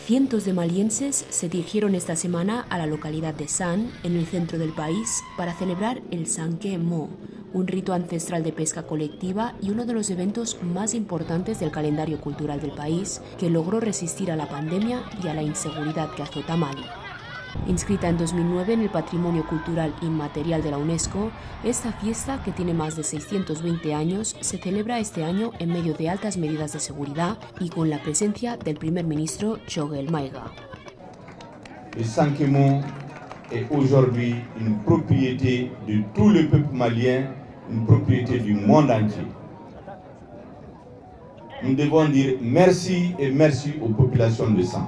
Cientos de malienses se dirigieron esta semana a la localidad de San, en el centro del país, para celebrar el Sanke Mo, un rito ancestral de pesca colectiva y uno de los eventos más importantes del calendario cultural del país, que logró resistir a la pandemia y a la inseguridad que azota Mali. Inscrita en 2009 en el Patrimonio Cultural Inmaterial de la UNESCO, esta fiesta, que tiene más de 620 años, se celebra este año en medio de altas medidas de seguridad y con la presencia del primer ministro Choguel Maïga. Le Sanke Mo est aujourd'hui une propriété de tout le peuple malien, une propriété du monde entier. Nous devons dire merci et merci aux populations de San.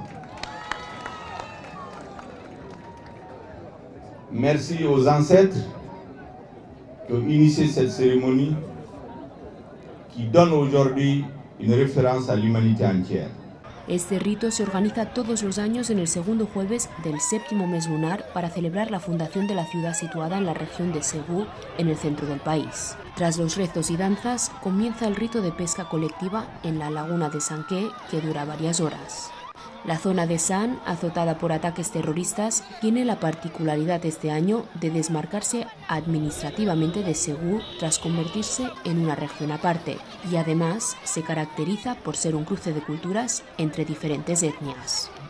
Merci aux ancêtres qui ont initié cette cérémonie qui donne aujourd'hui une référence à l'humanité entière. Este rito se organiza todos los años en el segundo jueves del séptimo mes lunar para celebrar la fundación de la ciudad situada en la región de Ségou, en el centro del país. Tras los rezos y danzas, comienza el rito de pesca colectiva en la laguna de Sanke, que dura varias horas. La zona de San, azotada por ataques terroristas, tiene la particularidad este año de desmarcarse administrativamente de Ségou tras convertirse en una región aparte, y además se caracteriza por ser un cruce de culturas entre diferentes etnias.